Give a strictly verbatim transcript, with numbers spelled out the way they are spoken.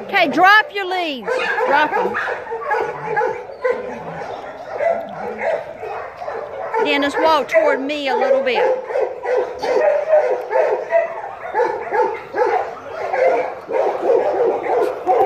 Okay, drop your leaves. Drop them. Dennis, walk toward me a little bit.